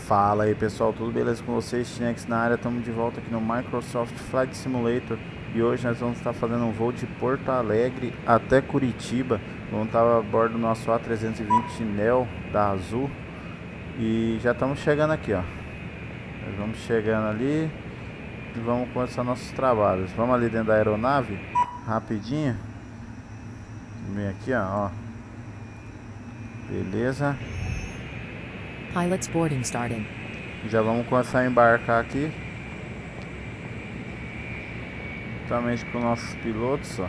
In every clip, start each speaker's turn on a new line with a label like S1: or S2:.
S1: Fala aí pessoal, tudo beleza com vocês? Tinex na área, estamos de volta aqui no Microsoft Flight Simulator. E hoje nós vamos estar fazendo um voo de Porto Alegre até Curitiba. Vamos estar a bordo do nosso A320 Neo da Azul. E já estamos chegando aqui, ó. Nós vamos chegando ali e vamos começar nossos trabalhos. Vamos ali dentro da aeronave, rapidinho. Vem aqui, ó. Beleza.
S2: Pilots boarding starting.
S1: Já vamos começar a embarcar aqui. Juntamente com nossos pilotos, ó.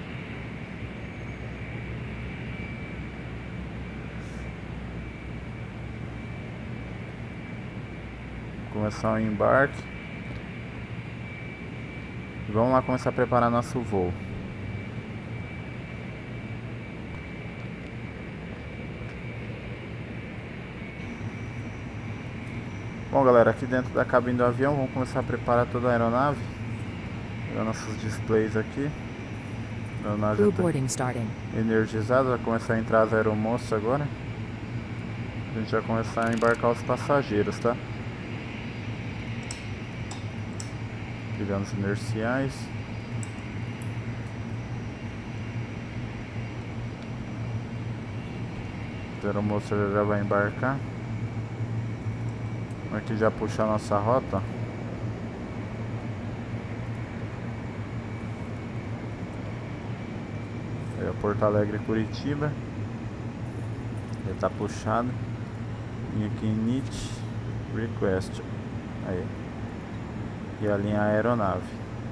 S1: Começar o embarque. E vamos lá começar a preparar nosso voo. Bom galera, aqui dentro da cabine do avião, vamos começar a preparar toda a aeronave. Pegar nossos displays aqui. A aeronave
S2: Crew boarding starting.
S1: energizada, vai começar a entrar as aeromoças agora. A gente vai começar a embarcar os passageiros, tá? Ligando os inerciais. A aeromoça já vai embarcar. Aqui já puxar a nossa rota. Aí, ó, Porto Alegre, Curitiba. Já tá puxado. E aqui Init Request. Aí. E alinhar a aeronave.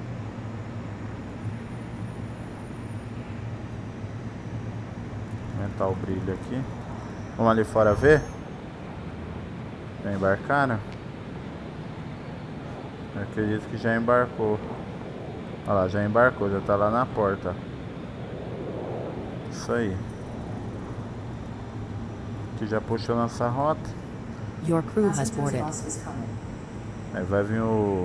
S1: Aumentar o brilho aqui. Vamos ali fora ver? Já embarcaram? Eu acredito que já embarcou. Olha lá, já embarcou, já tá lá na porta. Isso aí. Aqui já puxou nossa rota.
S2: Your crew has boarded.
S1: Aí vai vir o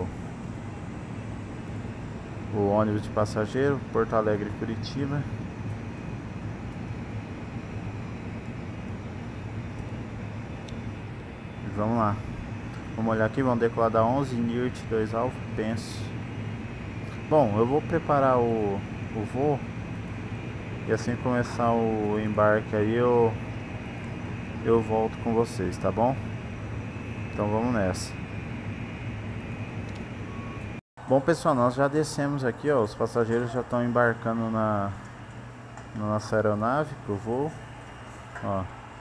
S1: ônibus de passageiro, Porto Alegre, Curitiba. Vamos lá. Vamos olhar aqui, vamos decolar da 11 NIRT 2 Alfa, penso. Bom, eu vou preparar o voo. E assim que começar o embarque aí eu volto com vocês, tá bom? Então vamos nessa. Bom pessoal, nós já descemos aqui, ó. Os passageiros já estão embarcando na nossa aeronave pro voo. Ó.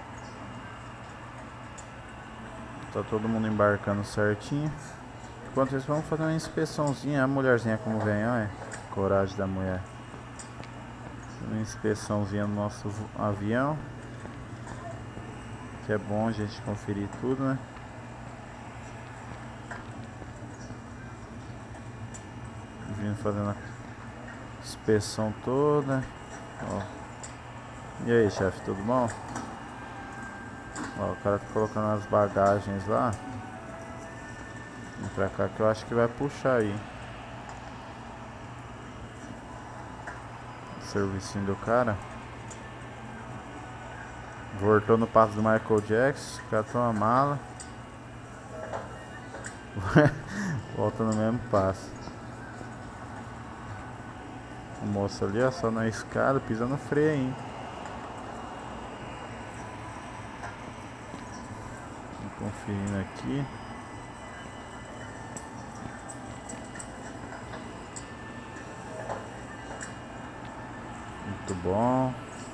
S1: Tá todo mundo embarcando certinho. Enquanto isso, vamos fazer uma inspeçãozinha. A mulherzinha como vem, olha. Coragem da mulher. Uma inspeçãozinha no nosso avião. Que é bom a gente conferir tudo, né? Vindo fazendo a inspeção toda. Ó. E aí, chefe, tudo bom? Ó, o cara tá colocando as bagagens lá. Vem pra cá que eu acho que vai puxar aí. O servicinho do cara. Voltou no passo do Michael Jackson. Catou uma mala. Volta no mesmo passo. O moço ali, ó, só na escada, pisando no freio aí. Conferindo aqui. Muito bom.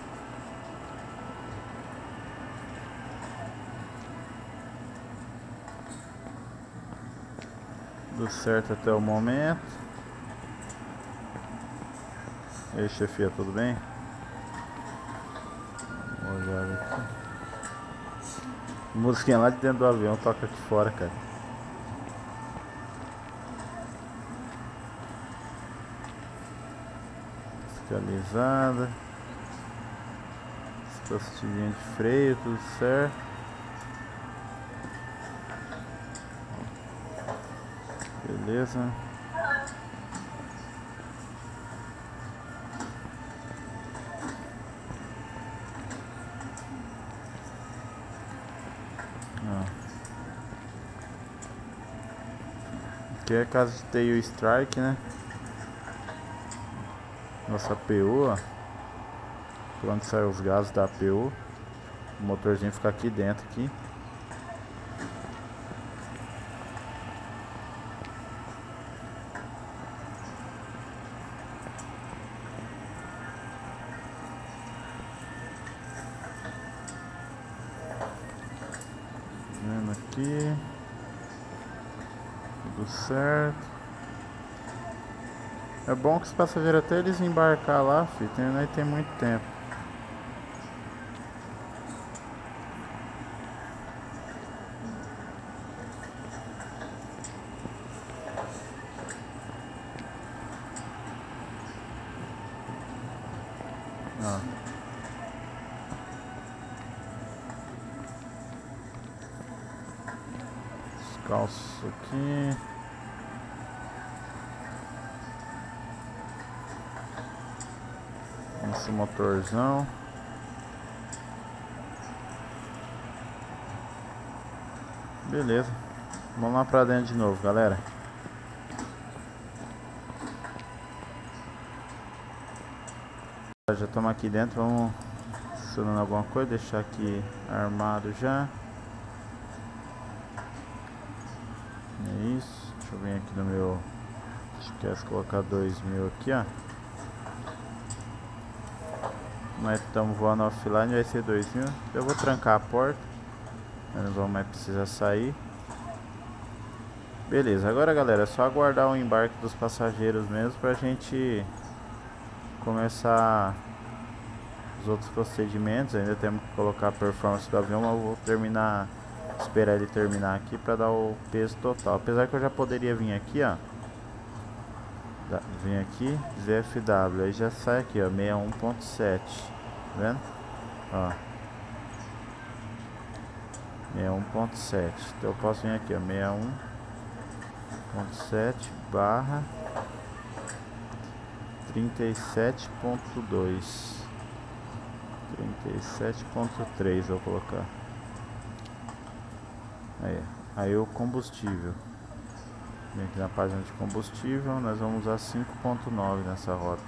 S1: Tudo certo até o momento. E aí, chefia, tudo bem? Vamos olhar aqui. Musiquinha lá de dentro do avião toca aqui fora, cara. Fiscalizada. Pastilhinha de freio, tudo certo. Beleza. Aqui é a casa de Tail Strike, né? Nossa PU, ó. Por onde saem os gases da PU. O motorzinho fica aqui dentro aqui. Vendo aqui. Tudo certo. É bom que os passageiros até eles embarcar lá, filho, tem muito tempo. Ó. Os calços aqui. Esse motorzão. Beleza. Vamos lá pra dentro de novo, galera. Já estamos aqui dentro. Vamos acionando alguma coisa. Deixar aqui armado já. É isso. Deixa eu vir aqui no meu... Esquece de colocar 2000 aqui, ó. Nós estamos voando offline, vai ser 2000. Eu vou trancar a porta. Nós não vamos mais precisar sair. Beleza, agora galera, é só aguardar o embarque dos passageiros mesmo pra gente começar os outros procedimentos. Ainda temos que colocar a performance do avião, mas eu vou terminar, esperar ele terminar aqui pra dar o peso total. Apesar que eu já poderia vir aqui, ó. Vem aqui, ZFW, aí já sai aqui, ó, 61.7, tá vendo? Ó, 61.7, então eu posso vir aqui, ó, 61.7 barra 37.2, 37.3 vou colocar. Aí o combustível. Vem aqui na página de combustível, nós vamos usar 5.9 nessa rota.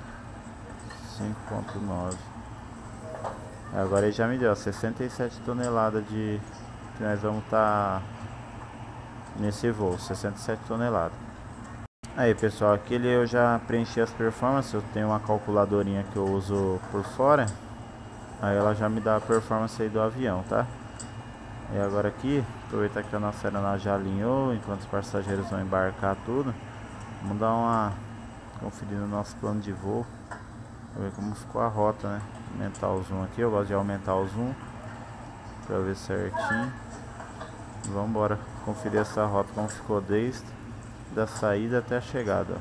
S1: 5.9. Agora ele já me deu 67 toneladas de... que nós vamos estar nesse voo, 67 toneladas. Aí pessoal, aqui eu já preenchi as performances, eu tenho uma calculadorinha que eu uso por fora. Aí ela já me dá a performance aí do avião, tá? E agora aqui, aproveitar que a nossa aeronave já alinhou, enquanto os passageiros vão embarcar tudo, vamos dar uma conferida no nosso plano de voo, pra ver como ficou a rota, né? Aumentar o zoom aqui, eu gosto de aumentar o zoom, pra ver certinho. Vamos embora conferir essa rota, como ficou desde da saída até a chegada, ó.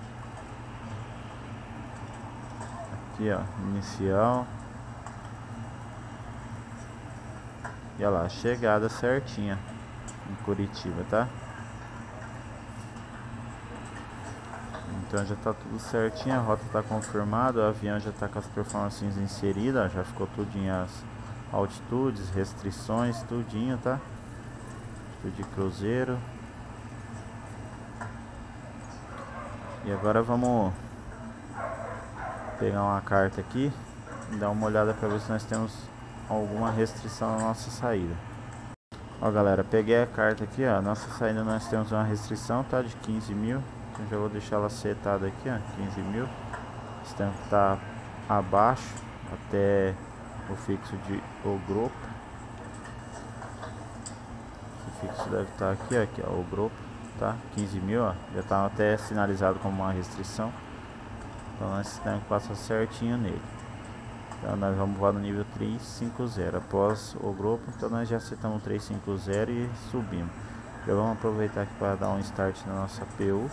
S1: Aqui ó, inicial. E olha lá, chegada certinha em Curitiba, tá? Então já tá tudo certinho, a rota tá confirmada, o avião já tá com as performances inseridas, já ficou tudinho as altitudes, restrições, tudinho, tá? Tudo de cruzeiro. E agora vamos pegar uma carta aqui e dar uma olhada para ver se nós temos alguma restrição na nossa saída. Ó galera, peguei a carta aqui, ó. Nossa saída nós temos uma restrição, tá? De 15 mil. Então já vou deixar ela setada aqui, ó. 15 mil. Esse tempo tá abaixo até o fixo de o grupo. Esse fixo deve estar aqui, ó. Aqui, ó, o grupo, tá? 15 mil, ó. Já tá até sinalizado como uma restrição. Então nós temos que passar certinho nele. Então nós vamos voar no nível 350 após o grupo, então nós já acertamos 350 e subimos. Já vamos aproveitar aqui para dar um start na nossa PU.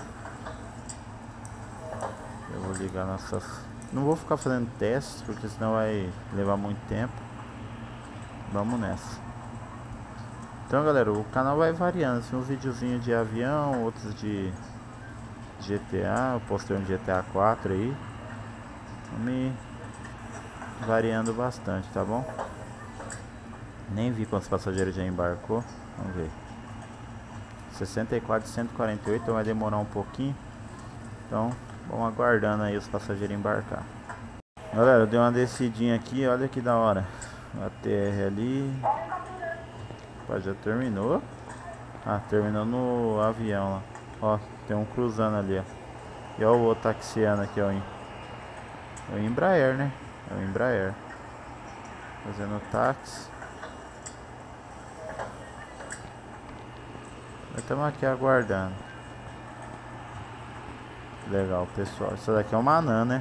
S1: Eu vou ligar nossas... Não vou ficar fazendo testes, porque senão vai levar muito tempo. Vamos nessa. Então galera, o canal vai variando, assim, uns videozinhos de avião, outros de GTA, eu postei um GTA 4 aí. Vamos variando bastante, tá bom? Nem vi quantos passageiros já embarcou. Vamos ver. 64 de 148, então vai demorar um pouquinho. Então vamos aguardando aí os passageiros embarcar. Galera, eu dei uma descidinha aqui, olha que da hora. A TR ali. Opa, já terminou. Ah, terminou no avião lá. Ó, tem um cruzando ali, ó. E ó o outro taxiando aqui, ó. É o Embraer, né? É o Embraer. Fazendo táxi. Nós estamos aqui aguardando. Legal, pessoal. Isso daqui é uma anã, né?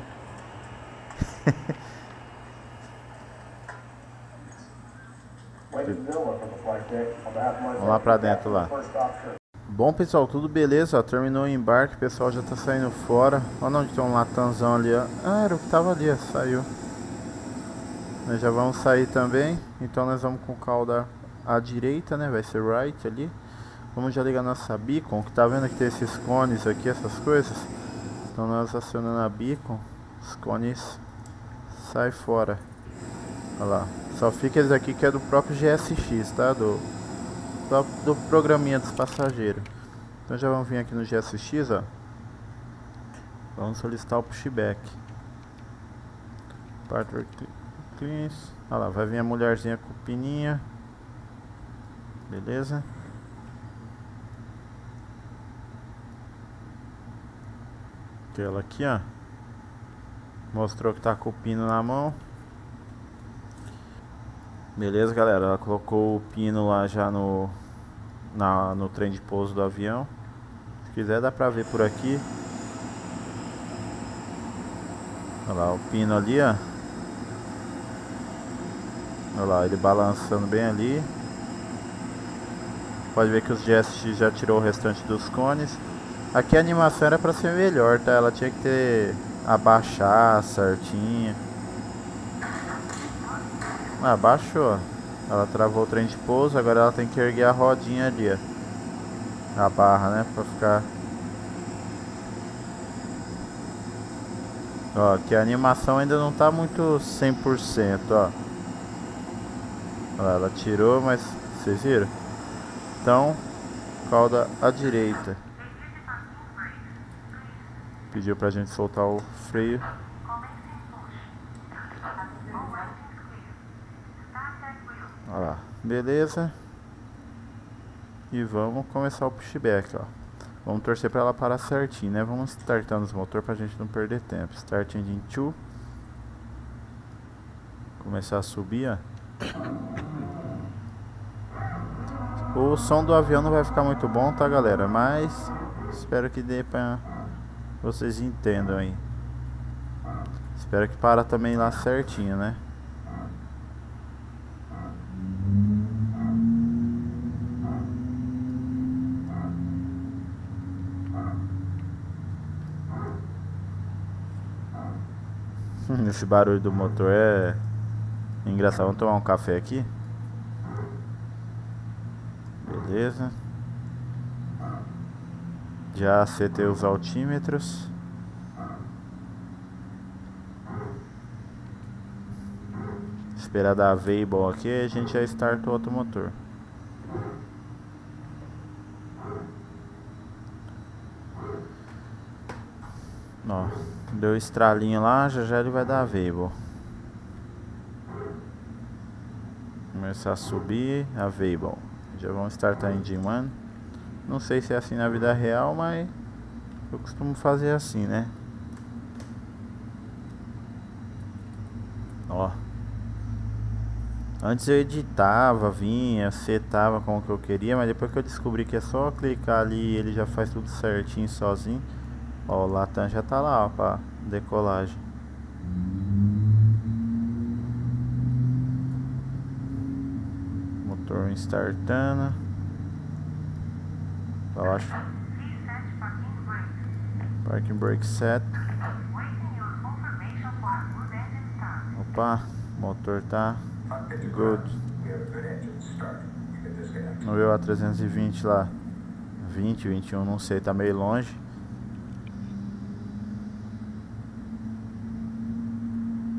S1: Vamos lá pra dentro lá. Bom, pessoal, tudo beleza, ó, terminou o embarque, o pessoal já tá saindo fora. Olha onde tem um latanzão ali, ó. Ah, era o que tava ali, ó, saiu. Nós já vamos sair também. Então nós vamos com o cauda à direita, né? Vai ser right ali. Vamos já ligar nossa beacon, que tá vendo que tem esses cones aqui, essas coisas. Então nós acionando a beacon, os cones saem fora. Olha lá. Só fica esse aqui que é do próprio GSX, tá? Do programinha dos passageiros. Então já vamos vir aqui no GSX, ó. Vamos solicitar o pushback. Partner cleans. Olha lá, vai vir a mulherzinha com pininha. Beleza? Ela aqui, ó. Mostrou que tá com o pino na mão. Beleza, galera, ela colocou o pino lá já no trem de pouso do avião. Se quiser dá pra ver por aqui. Olha lá o pino ali, ó. Olha lá, ele balançando bem ali. Pode ver que os GSX já tirou o restante dos cones. Aqui a animação era pra ser melhor, tá? Ela tinha que ter abaixar certinho. Ah, baixou. Ela travou o trem de pouso, agora ela tem que erguer a rodinha ali, ó. A barra, né? Pra ficar... Ó, aqui a animação ainda não tá muito 100%, ó. Olha lá, ela tirou, mas... Vocês viram? Então, cauda à direita. Pediu pra gente soltar o freio. Olha lá, beleza. E vamos começar o pushback, ó. Vamos torcer pra ela parar certinho, né? Vamos startando os motores pra gente não perder tempo. Start engine 2. Começar a subir, ó. O som do avião não vai ficar muito bom, tá, galera? Mas espero que dê pra vocês entendam aí. Espero que para também lá certinho, né? Esse barulho do motor é engraçado. Vamos tomar um café aqui. Beleza. Já acertei os altímetros. Esperar dar a Vable aqui e a gente já starta o outro motor. Ó, deu estralinho lá, já ele vai dar a Vable. Começar a subir a Vable. Já vamos startar em Engine 1. Não sei se é assim na vida real, mas eu costumo fazer assim, né? Ó. Antes eu editava, vinha, setava como que eu queria, mas depois que eu descobri que é só clicar ali e ele já faz tudo certinho sozinho. Ó, o Latam já tá lá, ó, pra decolagem. Motor startando. Eu acho. Parking brake set. Opa, motor tá good. Não viu a 320 lá? 20, 21, não sei, tá meio longe.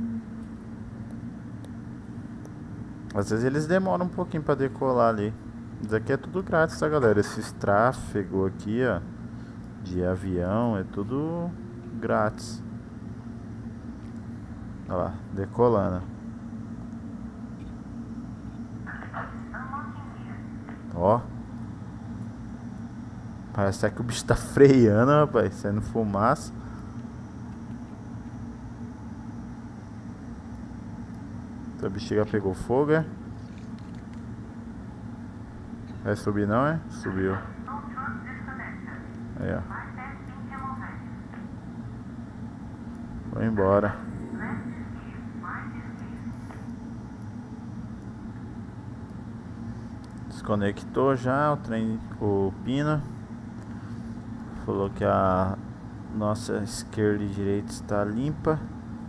S1: Às vezes eles demoram um pouquinho pra decolar ali. Isso aqui é tudo grátis, tá, galera? Esses tráfego aqui, ó, de avião, é tudo grátis. Olha lá, decolando. Ó. Parece até que o bicho tá freando, rapaz, saindo fumaça. A bexiga pegou fogo, é? Vai subir não, é? Subiu. Aí, ó. Foi embora. Desconectou já o trem, o pino. Falou que a nossa esquerda e direita está limpa.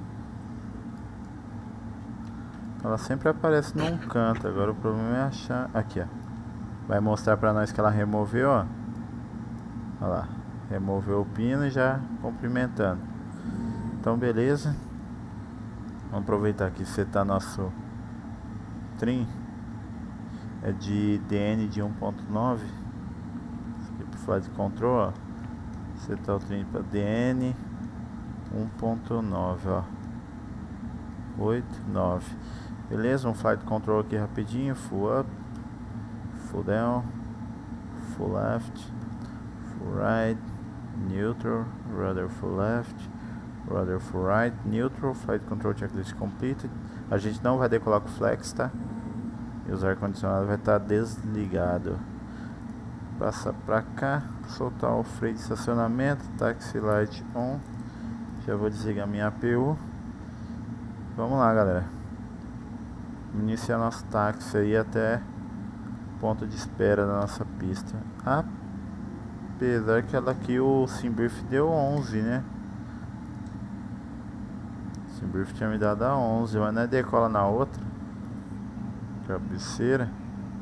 S1: Ela sempre aparece num canto, agora o problema é achar... Aqui, ó. Vai mostrar pra nós que ela removeu, ó. Olha lá. Removeu o pino e já cumprimentando. Então, beleza. Vamos aproveitar aqui e setar nosso trim. É de DN de 1.9. Aqui pro flight control, ó. Setar o trim para DN 1.9, ó. 8, 9. Beleza, um flight control aqui rapidinho. Full up, full down, full left, full right, neutral, rudder full left, rudder full right, neutral, flight control checklist completed. A gente não vai decolar com flex, tá? E os ar-condicionado vai estar desligado. Passar pra cá, soltar o freio de estacionamento, taxi light on. Já vou desligar minha APU. Vamos lá, galera. Iniciar nosso táxi aí até o ponto de espera da nossa pista. Apesar que ela aqui, o Simbrief deu 11, né? O Simbrief tinha me dado a 11, mas não é decola na outra cabeceira.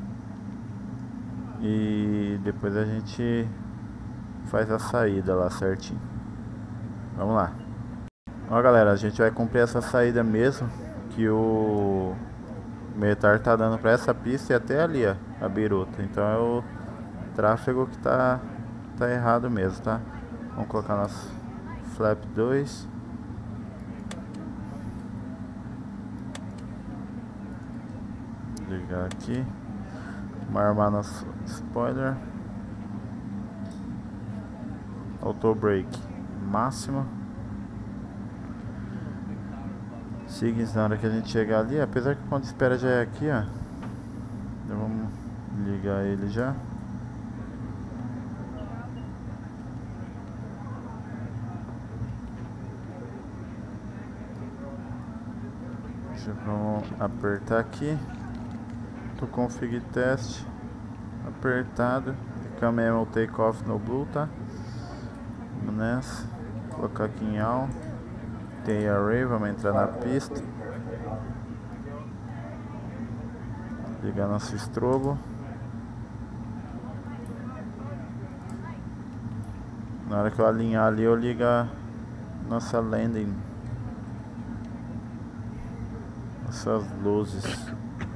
S1: E depois a gente faz a saída lá certinho. Vamos lá. Ó, galera, a gente vai cumprir essa saída mesmo, que o Metar tá dando pra essa pista e até ali, ó, a biruta. Então é o tráfego que tá errado mesmo, tá? Vamos colocar nosso flap 2. Ligar aqui. Vamos armar nosso spoiler. Auto brake máximo. Signals na hora que a gente chegar ali, apesar que o ponto de espera já é aqui, ó. Então vamos ligar ele já. Vamos apertar aqui. To config test. Apertado. Camel take off no blue, tá? Vamos nessa. Colocar aqui em all. Tem array, vamos entrar na pista. Ligar nosso estrobo. Na hora que eu alinhar ali, eu ligo a nossa landing. Essas luzes.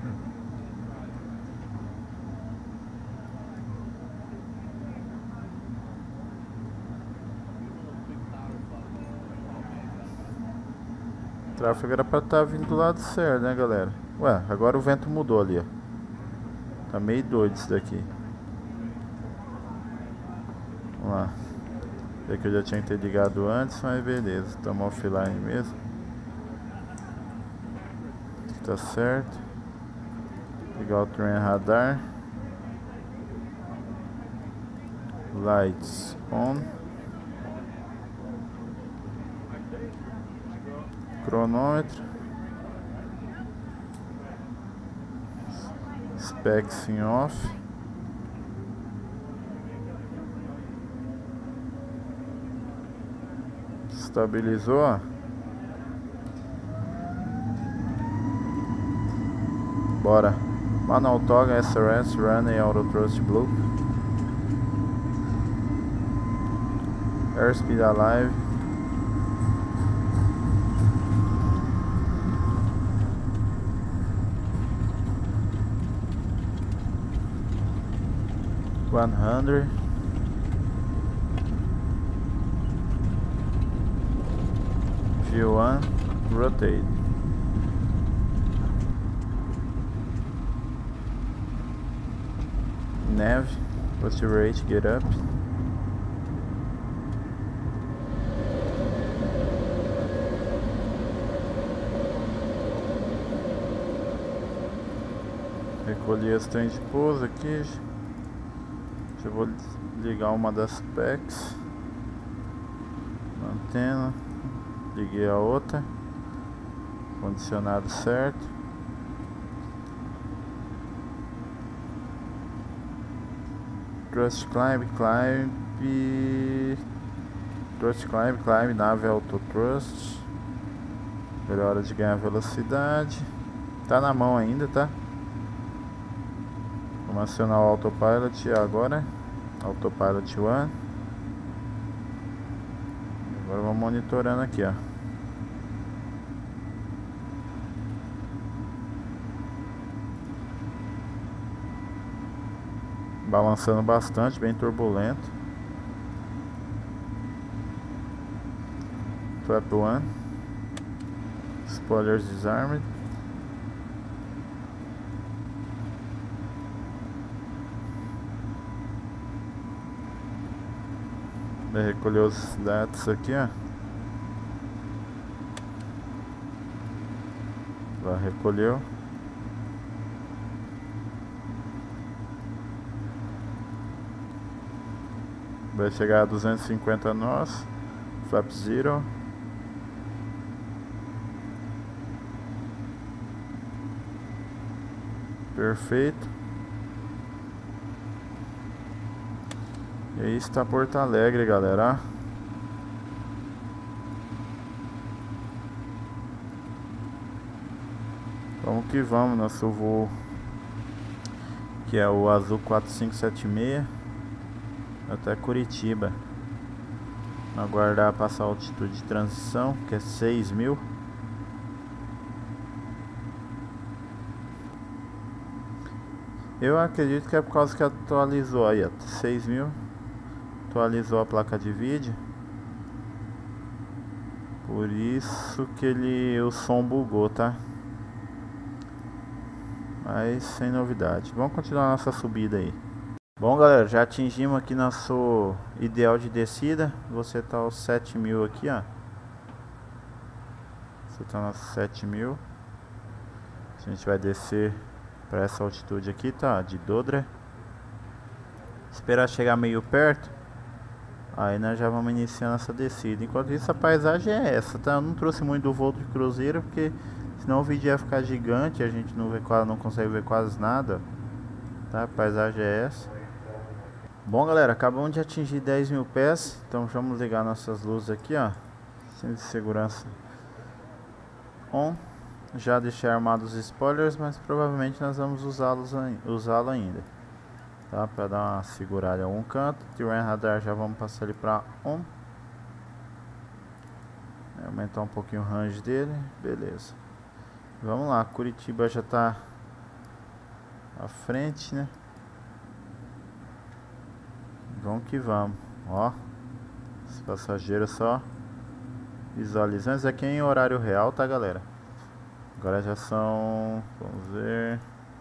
S1: O tráfego era pra estar vindo do lado certo, né, galera? Ué, agora o vento mudou ali, ó. Tá meio doido isso daqui. Vamos lá. É que eu já tinha que ter ligado antes, mas beleza. Estamos offline mesmo. Tá certo. Ligar o trem radar. Lights on. Cronômetro. Specs em off. Estabilizou, ó. Bora. Manual Toga, SRS, Running, Auto Thrust Blue. Airspeed Alive. 100. V1, rotate. Nav, what's your rate? Get up. Recolhi as trem de pouso aqui. Já vou ligar uma das packs. Antena. Liguei a outra. Condicionado certo. Thrust climb, nave auto thrust. Melhora de ganhar velocidade. Tá na mão ainda, tá? Vamos acionar o autopilot agora. Autopilot 1. Agora vamos monitorando aqui, ó. Balançando bastante, bem turbulento. Flap 1. Spoilers disarmed. Vai recolher os dados aqui, ó. Já recolheu. Vai chegar a 250 nós. Flap 0. Perfeito. E aí está Porto Alegre, galera. Vamos que vamos, nosso voo, que é o Azul 4576, até Curitiba. Aguardar passar a altitude de transição, que é 6.000. Eu acredito que é por causa que atualizou aí, ó, 6.000. Atualizou a placa de vídeo. Por isso que o som bugou, tá? Mas sem novidade. Vamos continuar nossa subida aí. Bom, galera, já atingimos aqui nosso ideal de descida. Você tá aos 7.000 aqui, ó. Você tá nos 7.000. A gente vai descer para essa altitude aqui, tá? De Dodra. Esperar chegar meio perto. Aí nós já vamos iniciando essa descida. Enquanto isso, a paisagem é essa, tá? Eu não trouxe muito do voo de cruzeiro, porque senão o vídeo ia ficar gigante. A gente não consegue ver quase nada, tá? A paisagem é essa. Bom, galera, acabamos de atingir 10.000 pés. Então vamos ligar nossas luzes aqui, ó. Cinto de segurança on. Já deixei armados os spoilers, mas provavelmente nós vamos usá-lo ainda, tá? Para dar uma segurada em algum canto. Terrain radar já vamos passar ele para on. Aumentar um pouquinho o range dele. Beleza. Vamos lá, Curitiba já tá à frente, né? Vamos que vamos. Ó, os passageiros só visualizando. Isso aqui é em horário real, tá, galera? Agora já são, vamos ver,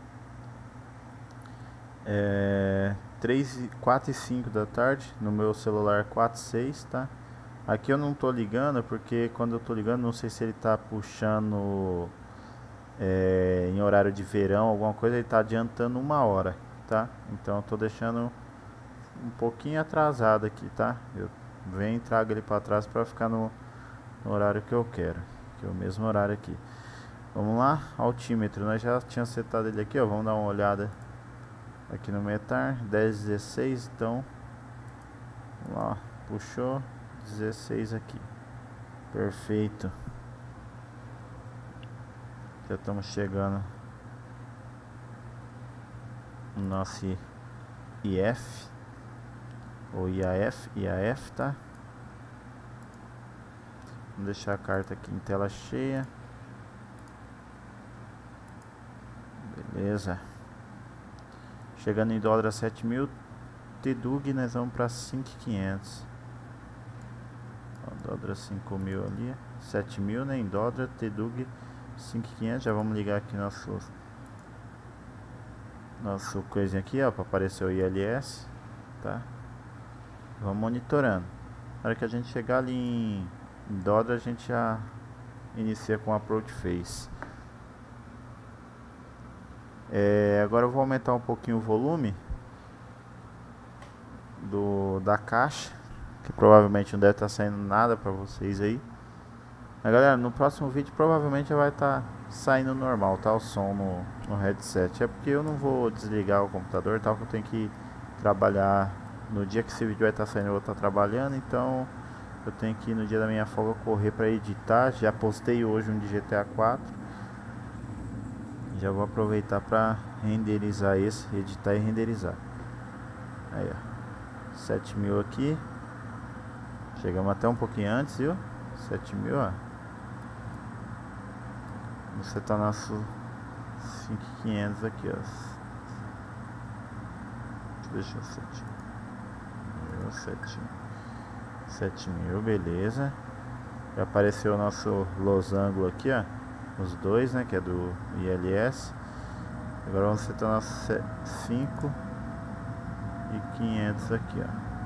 S1: 4 e 5 da tarde. No meu celular 4 e 6, tá? Aqui eu não tô ligando, porque quando eu tô ligando, não sei se ele tá puxando em horário de verão, alguma coisa. Ele tá adiantando 1 hora, tá? Então eu tô deixando um pouquinho atrasado aqui, tá? Eu venho e trago ele para trás para ficar no horário que eu quero, que é o mesmo horário aqui. Vamos lá, altímetro, nós já tínhamos setado ele aqui, ó. Vamos dar uma olhada aqui no METAR, 10,16, então vamos lá, puxou 16 aqui, perfeito. Já estamos chegando no nosso IF ou IAF, tá? Vamos deixar a carta aqui em tela cheia. Beleza. Chegando em dólar a 7.000. TDUG nós vamos para 5.500. Dodra 5.000 ali, 7.000, né? Em Dodra, TDUG 5.500. Já vamos ligar aqui nosso coisinha aqui, ó, para aparecer o ILS, tá? Vamos monitorando. Na hora que a gente chegar ali em Dodra, a gente já inicia com Approach Phase. Agora eu vou aumentar um pouquinho o volume da caixa, que provavelmente não deve estar saindo nada para vocês aí. Mas galera, no próximo vídeo provavelmente já vai estar saindo normal, tá? O som no headset. É porque eu não vou desligar o computador, tal, que eu tenho que trabalhar. No dia que esse vídeo vai estar saindo eu vou estar trabalhando, então eu tenho que no dia da minha folga correr para editar. Já postei hoje um de GTA 4. Já vou aproveitar para renderizar esse, editar e renderizar. Aí, ó, 7.000 aqui. Chegamos até um pouquinho antes, viu? 7.000, ó. Você tá nosso 5.500 aqui, ó. Deixa eu 7.000, beleza. Já apareceu o nosso losango aqui, ó. Os dois, né? Que é do ILS. Agora vamos setar nosso 5.500 aqui, ó.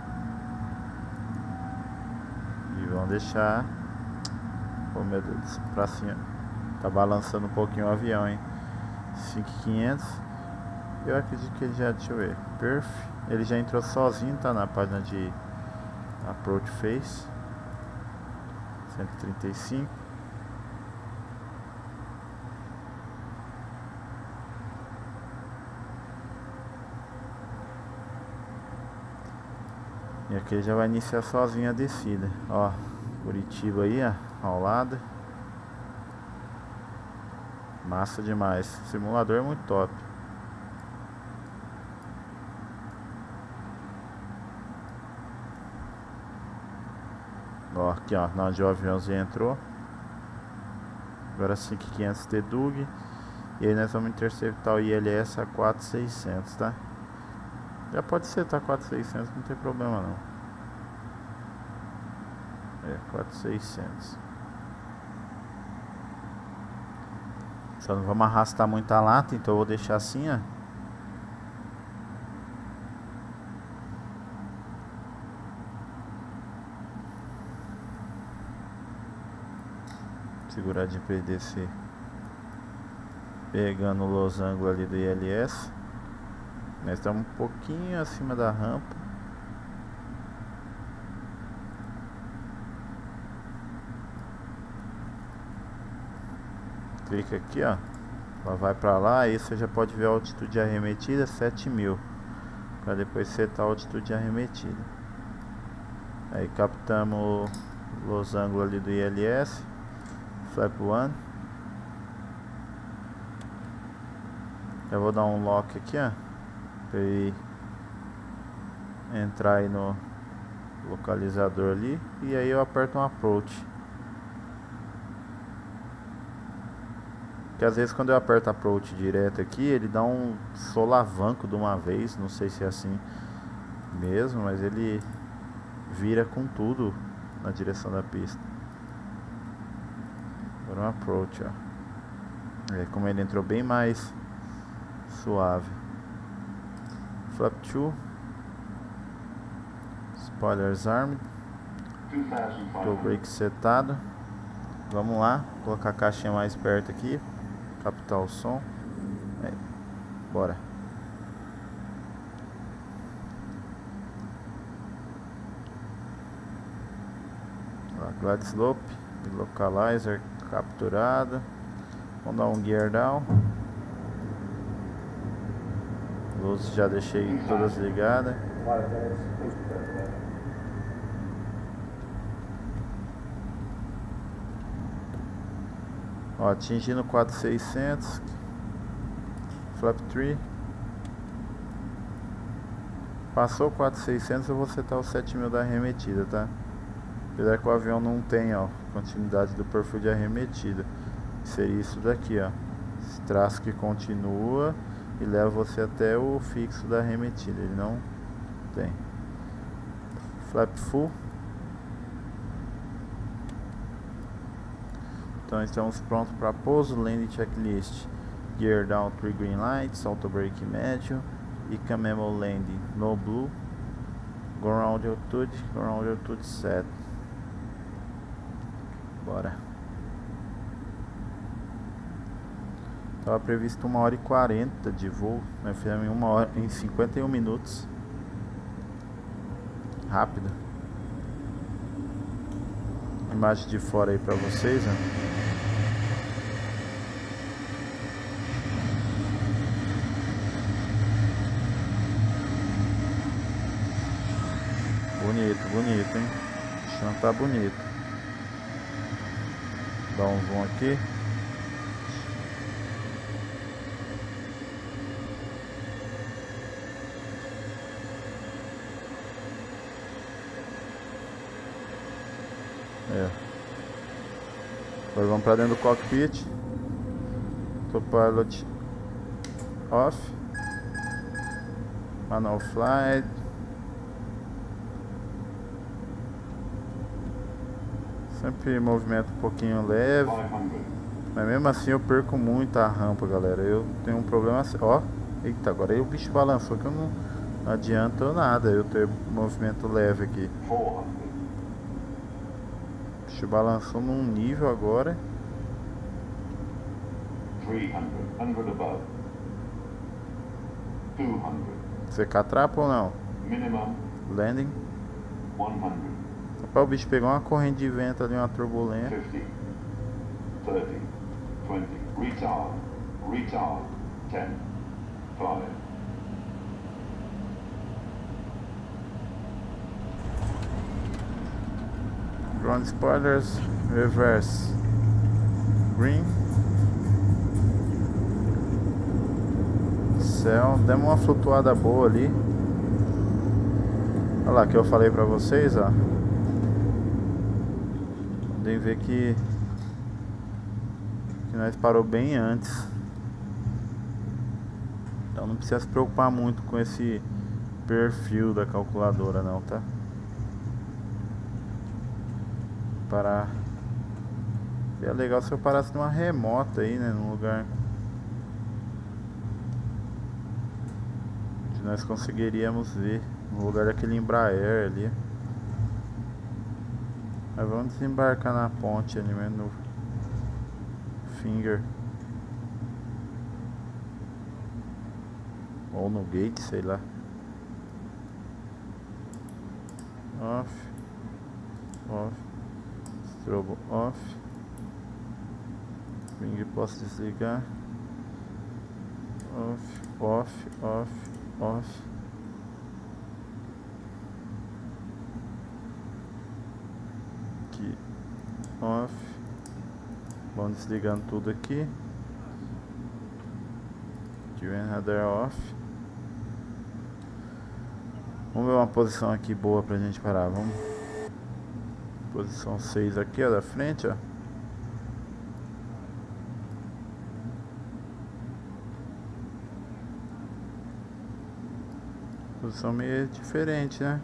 S1: E vamos deixar. Oh meu Deus, pra cima. Tá balançando um pouquinho o avião, hein? 5.500. Eu acredito que ele já, deixa eu ver. Perf. Ele já entrou sozinho, tá na página de Approach Phase. 135. E aqui ele já vai iniciar sozinho a descida. Ó, Curitiba aí, ó, ao lado. Massa demais. O simulador é muito top. Ó, aqui ó, onde o aviãozinho entrou. Agora 5.500 TDUG. E aí nós vamos interceptar o ILS a 4.600, tá? Já pode ser, tá? 4.600, não tem problema não. 4.600. Só não vamos arrastar muito a lata, então eu vou deixar assim, ó. Seguradinho pra ele descer. Pegando o losango ali do ILS. Nós estamos um pouquinho acima da rampa. Clica aqui, ó. Ela vai pra lá. Aí você já pode ver a altitude arremetida, 7.000. Para depois setar a altitude arremetida. Aí captamos o losango ali do ILS. Flap 1. Eu vou dar um lock aqui, ó, para ele entrar aí no localizador ali. E aí eu aperto um approach. Porque às vezes quando eu aperto approach direto aqui, ele dá um solavanco de uma vez. Não sei se é assim mesmo, mas ele vira com tudo na direção da pista. Agora um approach, ó. Como ele entrou bem mais suave. Flap 2. Spoilers armed. Toe brake setado. Vamos lá, colocar a caixinha mais perto aqui. Captar o som. Aí. Bora. Glide slope. Localizer capturado. Vamos dar um gear down. Luzes já deixei todas ligadas. Ó, atingindo 4.600. Flap 3. Passou 4.600, eu vou setar o 7.000 da arremetida, tá? Apesar que o avião não tem, ó, continuidade do perfil de arremetida. Seria isso daqui, ó. Esse traço que continua e leva você até o fixo da arremetida. Ele não Tem. Flap full. Então estamos prontos para pouso. Landing checklist. Gear down 3 green lights. Auto brake médio. E Camemo landing no blue. Ground altitude set. Bora. Estava previsto 1h40 de voo. Nós fizemos em 1 hora, em 51 minutos. Rápido. Imagem de fora aí pra vocês, né? Bonito, bonito, hein? O chão tá bonito. Dá um zoom aqui. Agora vamos para dentro do cockpit. Autopilot off. Manual flight. Sempre movimento um pouquinho leve. Mas mesmo assim eu perco muito a rampa, galera. Eu tenho um problema assim. Ó, eita, agora aí o bicho balançou que eu não adianta nada eu ter movimento leve aqui. O bicho balançou num nível agora.
S3: 300, 100 above. 200.
S1: Você catrapa ou não?
S3: Minimum
S1: Landing.
S3: 100.
S1: Rapaz, o bicho pegou uma corrente de vento ali, uma turbulência.
S3: 50. 30. 20. Retard. Retard. 10. 5.
S1: Ground spoilers. Reverse. Green. Céu. Demos uma flutuada boa ali. Olha lá que eu falei pra vocês, ó. Podem ver que nós parou bem antes. Então não precisa se preocupar muito com esse perfil da calculadora não, tá? Parar. Seria legal se eu parasse numa remota aí, né? Num lugar que nós conseguiríamos ver. No lugar daquele Embraer ali. Mas vamos desembarcar na ponte ali mesmo, no Finger. Ou no Gate, sei lá. Off. Off. Strobo off. Finger posso desligar. Off, off, off, off. Aqui. Off. Vamos desligando tudo aqui. Tivemos radar off. Vamos ver uma posição aqui boa pra gente parar. Vamos. Posição 6 aqui, ó, da frente, ó. Posição meio diferente, né?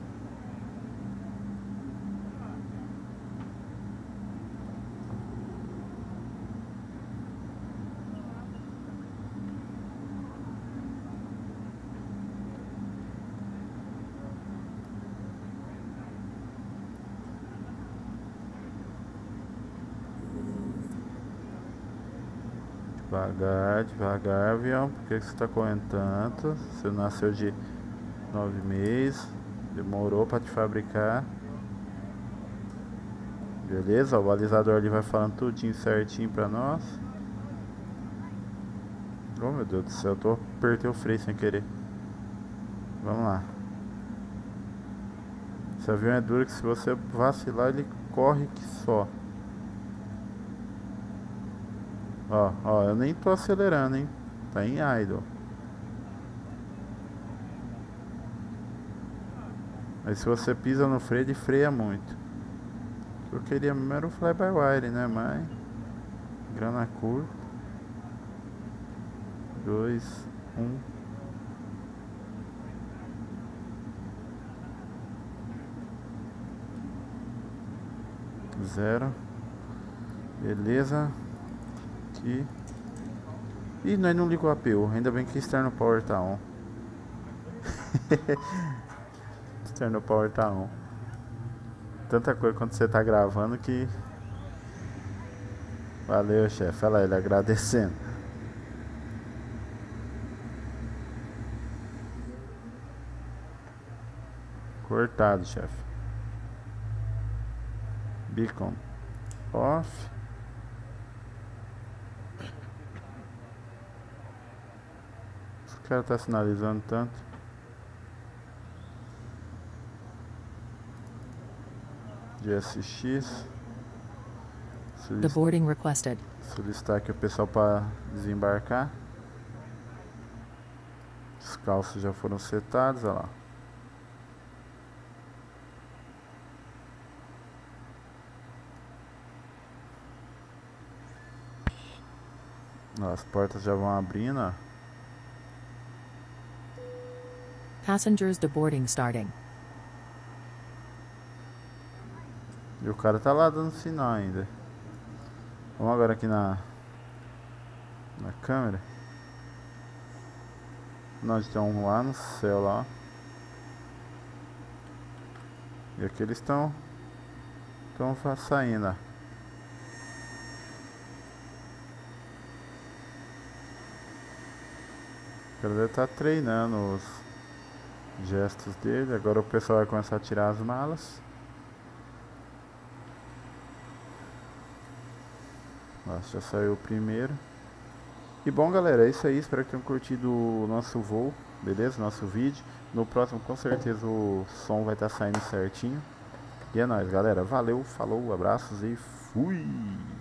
S1: Devagar, devagar, avião. Por que você está correndo tanto? Você nasceu de 9 meses. Demorou para te fabricar. Beleza? O balizador ali vai falando tudinho certinho para nós. Oh meu Deus do céu, eu apertei o freio sem querer. Vamos lá. Esse avião é duro que se você vacilar ele corre que só. Ó, eu nem tô acelerando, hein? Tá em idle. Mas se você pisa no freio, ele freia muito. Eu queria mesmo era o fly-by-wire, né? Mas grana curta. 2, 1. 0. Beleza. Aqui. Ih, nós não ligou a APU. Ainda bem que o externo power tá on. Externo power tá on. Tanta coisa quando você tá gravando que... Valeu, chefe. Olha lá ele agradecendo. Cortado, chefe. Beacon off. Esse cara tá sinalizando tanto. GSX.
S2: The boarding requested.
S1: Solicitar aqui o pessoal para desembarcar. Os calços já foram setados, olha lá. As portas já vão abrindo, ó.
S2: Passengers deboarding starting.
S1: E o cara tá lá dando sinal ainda. Vamos agora aqui na câmera. Nós temos lá no céu lá. E aqui eles estão saindo, ó. O cara deve estar treinando os gestos dele. Agora o pessoal vai começar a tirar as malas. Nossa, já saiu o primeiro. E bom, galera, é isso aí. Espero que tenham curtido o nosso voo, beleza? Nosso vídeo. No próximo com certeza o som vai estar saindo certinho. E é nóis, galera. Valeu, falou, abraços e fui!